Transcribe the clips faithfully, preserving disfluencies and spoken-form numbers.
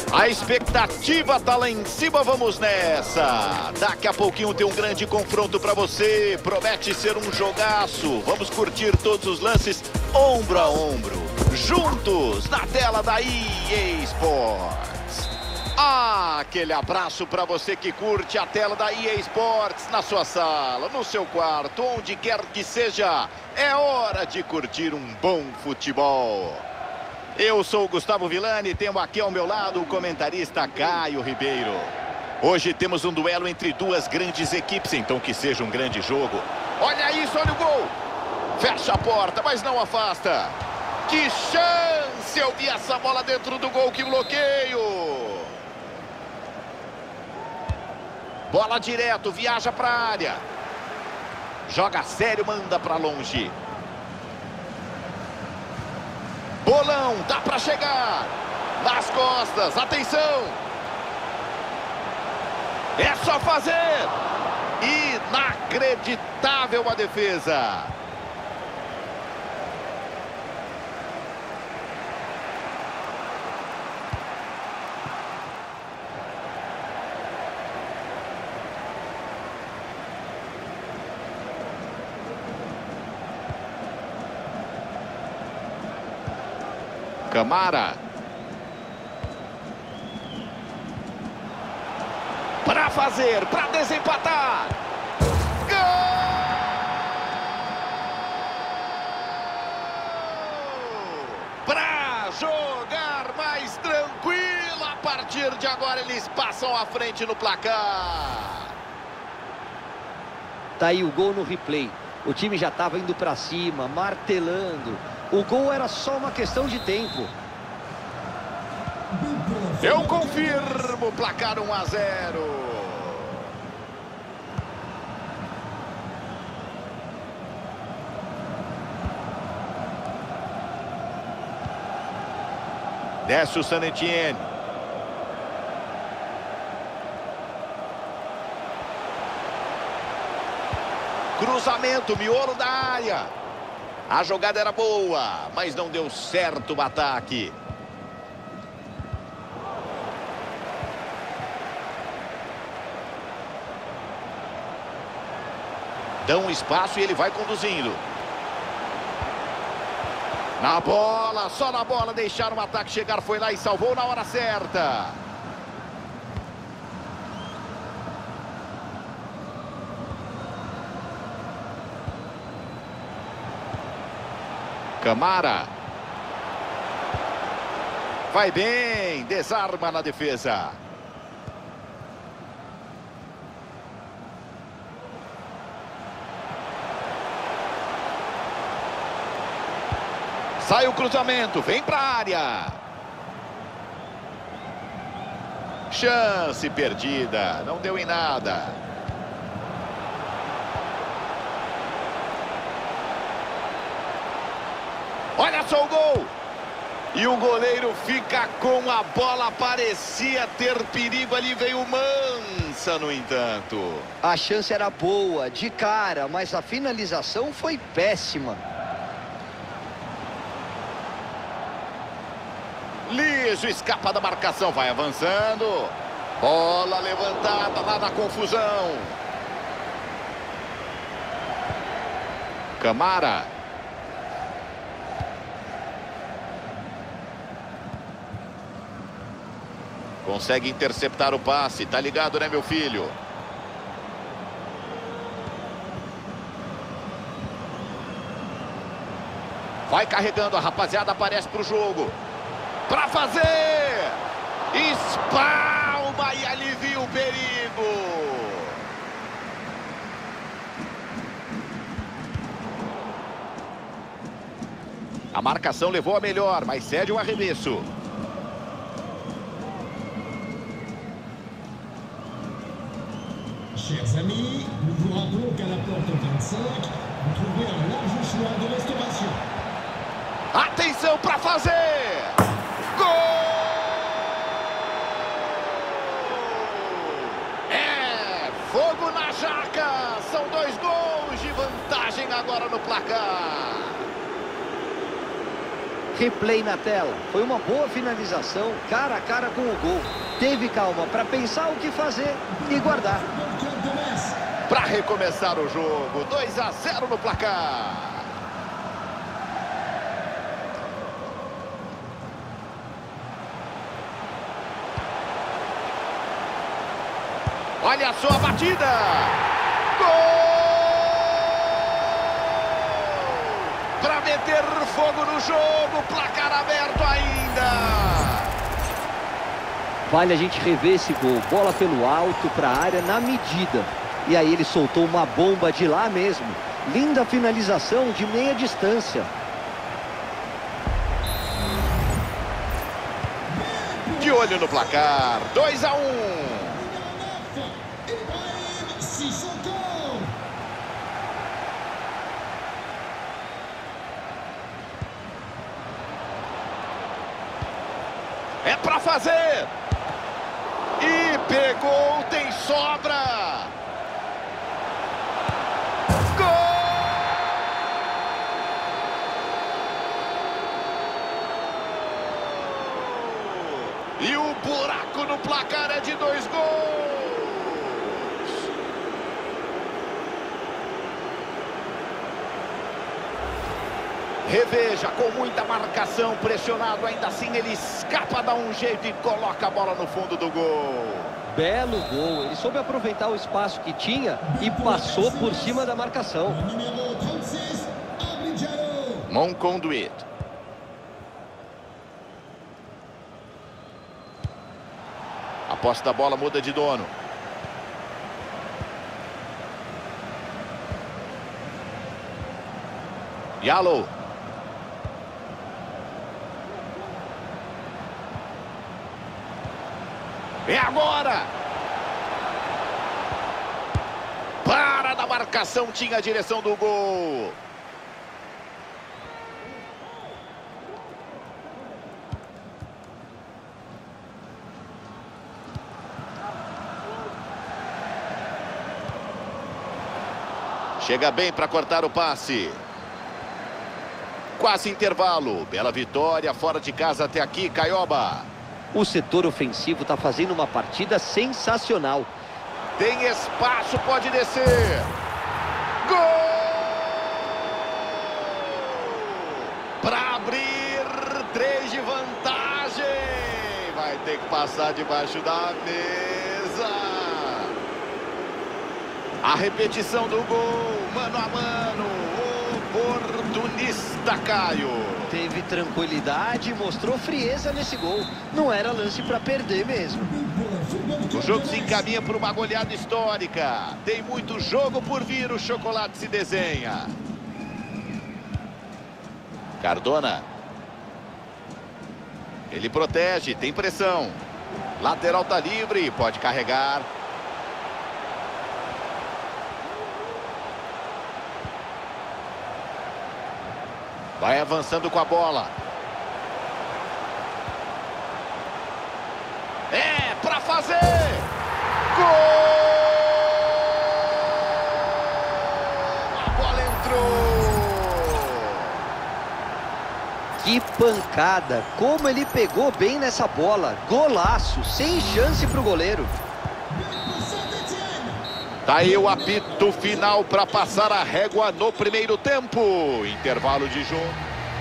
A expectativa tá lá em cima, vamos nessa. Daqui a pouquinho tem um grande confronto para você. Promete ser um jogaço. Vamos curtir todos os lances ombro a ombro, juntos na tela da E A Sports. Ah, aquele abraço para você que curte a tela da E A Sports na sua sala, no seu quarto, onde quer que seja. É hora de curtir um bom futebol. Eu sou o Gustavo Villani e tenho aqui ao meu lado o comentarista Caio Ribeiro. Hoje temos um duelo entre duas grandes equipes, então que seja um grande jogo. Olha isso, olha o gol! Fecha a porta, mas não afasta. Que chance! Eu vi essa bola dentro do gol, que bloqueio! Bola direto, viaja para a área. Joga sério, manda para longe. Bolão, dá para chegar. Nas costas, atenção. É só fazer. Inacreditável a defesa. Camara. Para fazer, para desempatar. Gol! Para jogar mais tranquilo. A partir de agora eles passam à frente no placar. Tá aí o gol no replay. O time já estava indo para cima, martelando. O gol era só uma questão de tempo. Eu confirmo, placar um a zero. Desce o San Etienne. Cruzamento, miolo da área. A jogada era boa, mas não deu certo o ataque. Dão um espaço e ele vai conduzindo. Na bola, só na bola, deixaram o ataque chegar, foi lá e salvou na hora certa. Camara. Vai bem, desarma na defesa. Sai o cruzamento, vem para a área. Chance perdida, não deu em nada. Olha só o gol! E o goleiro fica com a bola, parecia ter perigo ali, veio mansa, no entanto. A chance era boa, de cara, mas a finalização foi péssima. Liso, escapa da marcação, vai avançando. Bola levantada lá na confusão. Camara. Consegue interceptar o passe. Tá ligado, né, meu filho? Vai carregando, a rapaziada aparece pro jogo. Pra fazer! Espalma e alivia o perigo. A marcação levou a melhor, mas cede o arremesso. Chers amis, nous vous rappelons qu'à la porte vingt-cinq, vous trouverez un large choix de restauration. Atenção para fazer! Gol! É fogo na jaca! São dois gols de vantagem agora no placar. Replay na tela. Foi uma boa finalização, cara a cara com o gol. Teve calma para pensar o que fazer e guardar. Para recomeçar o jogo, dois a zero no placar. Olha só a batida. Gol! Para meter fogo no jogo, placar aberto ainda. Vale a gente rever esse gol. Bola pelo alto para a área na medida. E aí ele soltou uma bomba de lá mesmo. Linda finalização de meia distância. De olho no placar, dois a um. É pra fazer. E pegou, tem sobra. Gol! E o buraco no placar é de dois gols. Reveja, com muita marcação, pressionado, ainda assim ele escapa, dá um jeito e coloca a bola no fundo do gol. Belo gol, ele soube aproveitar o espaço que tinha e passou por cima da marcação. Monconduit. A posse da bola muda de dono. Yalou. É agora! Para da marcação, tinha a direção do gol. Chega bem para cortar o passe. Quase intervalo. Bela vitória fora de casa até aqui, Caioba. O setor ofensivo está fazendo uma partida sensacional. Tem espaço, pode descer. Gol! Para abrir, três de vantagem. Vai ter que passar debaixo da mesa. A repetição do gol, mano a mano. Oportunista, Caio. Teve tranquilidade e mostrou frieza nesse gol. Não era lance para perder mesmo. O jogo se encaminha para uma goleada histórica. Tem muito jogo por vir, o chocolate se desenha. Cardona. Ele protege, tem pressão. Lateral tá livre, pode carregar. Vai avançando com a bola. É pra fazer! Gol! A bola entrou! Que pancada! Como ele pegou bem nessa bola. Golaço, sem chance pro goleiro. Tá aí o apito final para passar a régua no primeiro tempo. Intervalo de jogo.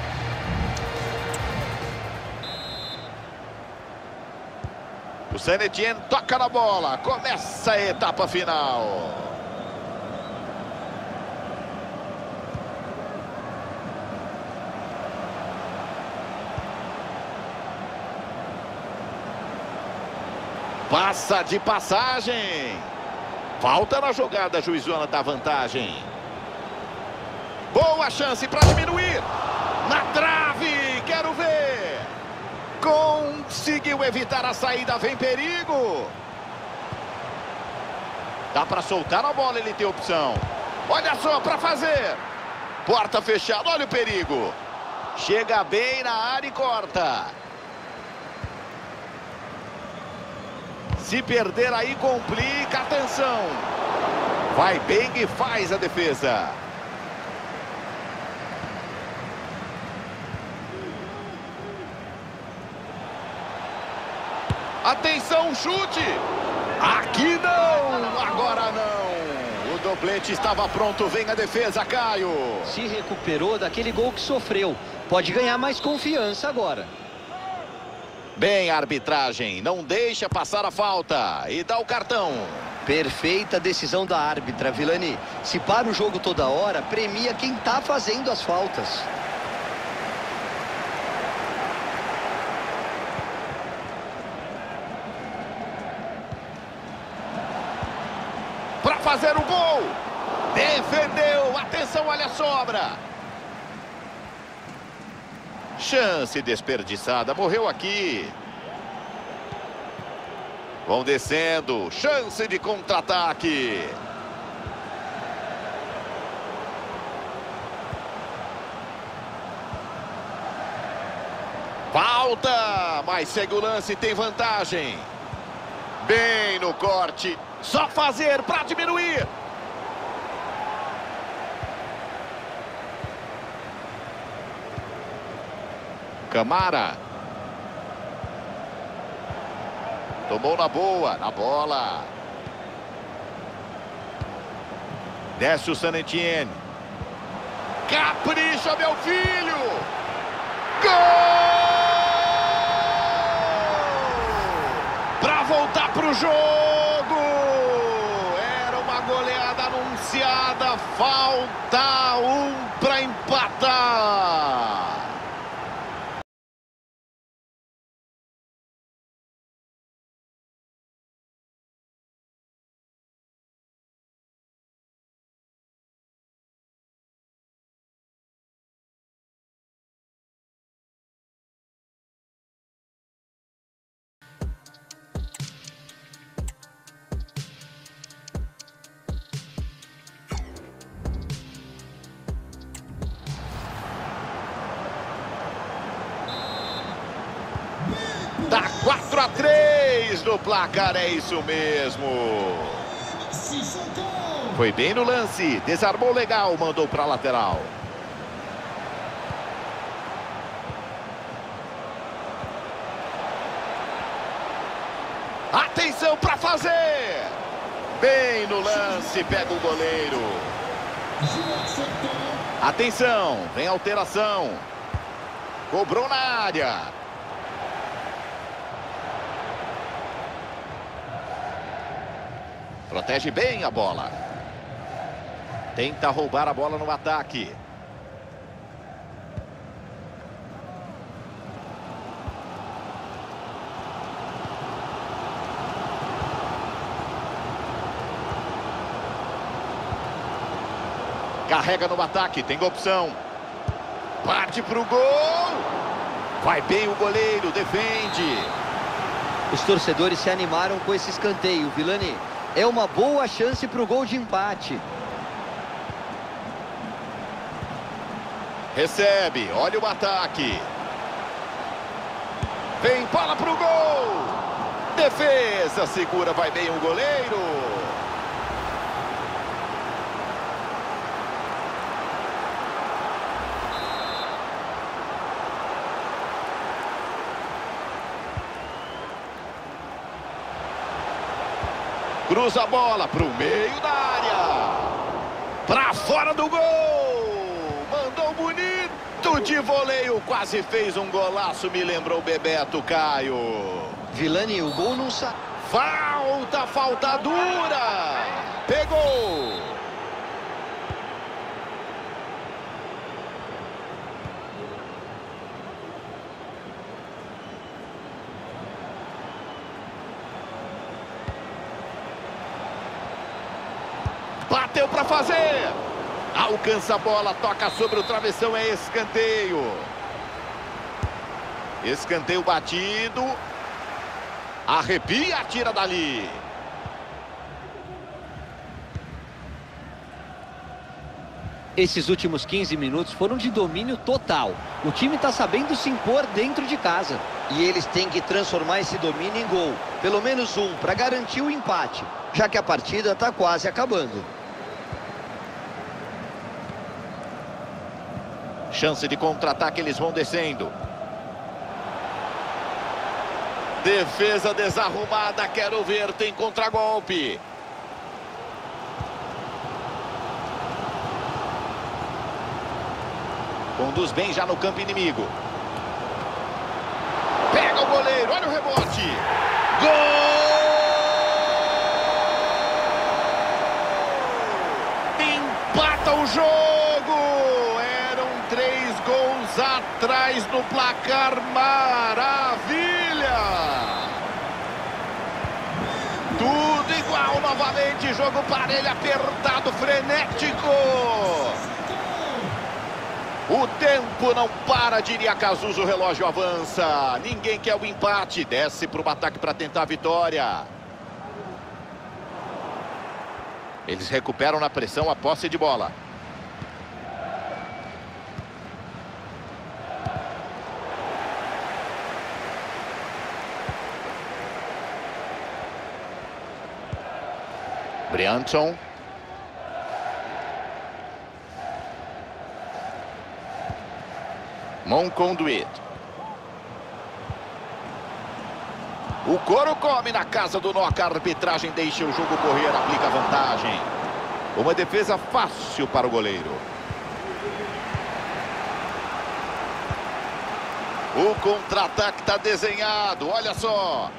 O Saint-Étienne toca na bola. Começa a etapa final. Passa de passagem. Falta na jogada, a juizona da vantagem. Boa chance para diminuir. Na trave, quero ver. Conseguiu evitar a saída, vem perigo. Dá para soltar a bola, ele tem opção. Olha só, para fazer. Porta fechada, olha o perigo. Chega bem na área e corta. Se perder aí, complica. Atenção. Vai bem e faz a defesa. Atenção, chute! Aqui não! Agora não! O doblete estava pronto, vem a defesa, Caio! Se recuperou daquele gol que sofreu. Pode ganhar mais confiança agora. Bem, a arbitragem, não deixa passar a falta e dá o cartão. Perfeita decisão da árbitra, Vilani. Se para o jogo toda hora, premia quem tá fazendo as faltas. Para fazer o gol. Defendeu. Atenção, olha a sobra. Chance desperdiçada. Morreu aqui. Vão descendo. Chance de contra-ataque. Falta. Mas segue o lance, tem vantagem. Bem no corte. Só fazer para diminuir. Camara. Tomou na boa, na bola. Desce o San Etienne. Capricha, meu filho. Gol! Para voltar pro jogo. Era uma goleada anunciada. Falta um para empatar. Dá quatro a três no placar, é isso mesmo. Foi bem no lance, desarmou legal, mandou para a lateral. Atenção para fazer. Bem no lance, pega o goleiro. Atenção, vem alteração. Cobrou na área. Protege bem a bola. Tenta roubar a bola no ataque. Carrega no ataque, tem opção. Parte pro gol. Vai bem o goleiro, defende. Os torcedores se animaram com esse escanteio, Vilani. É uma boa chance para o gol de empate. Recebe, olha o ataque. Vem bola pro gol. Defesa, segura, vai bem o goleiro. Cruza a bola para o meio da área. Para fora do gol. Mandou bonito de voleio. Quase fez um golaço. Me lembrou o Bebeto, Caio. Vilani, o gol não sai. Falta, falta dura. Pegou. Bateu para fazer. Alcança a bola, toca sobre o travessão, é escanteio. Escanteio batido. Arrepia, tira dali. Esses últimos quinze minutos foram de domínio total. O time está sabendo se impor dentro de casa. E eles têm que transformar esse domínio em gol. Pelo menos um, para garantir o empate. Já que a partida está quase acabando. Chance de contra-ataque, eles vão descendo. Defesa desarrumada, quero ver, tem contragolpe. Conduz bem já no campo inimigo. Pega o goleiro, olha o rebote. Gol! Empata o jogo. Eram três gols atrás no placar. Maravilha! Tudo igual novamente. Jogo parelho, apertado, frenético. O tempo não para, diria Cazuzo, o relógio avança. Ninguém quer o empate, desce para o ataque para tentar a vitória. Eles recuperam na pressão a posse de bola. Briançon. Monconduit. O couro come na casa do Noca. A arbitragem deixa o jogo correr, aplica vantagem. Uma defesa fácil para o goleiro. O contra-ataque está desenhado, olha só.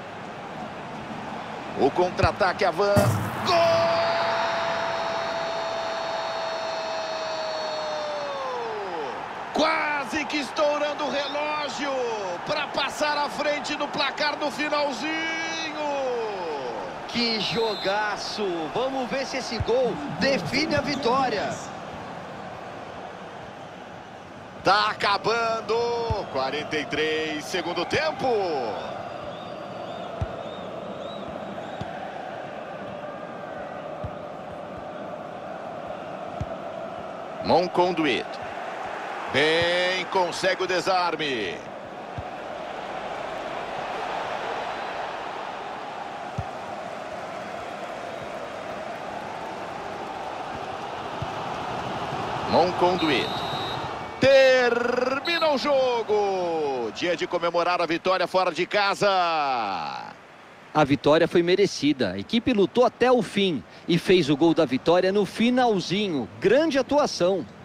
O contra-ataque avança. Gol! Quase que estourando o relógio para passar à frente no placar no finalzinho. Que jogaço! Vamos ver se esse gol define a vitória. Tá acabando. quarenta e três, segundo tempo. Monconduit. Bem, consegue o desarme. Monconduit. Termina o jogo. Dia de comemorar a vitória fora de casa. A vitória foi merecida. A equipe lutou até o fim e fez o gol da vitória no finalzinho. Grande atuação.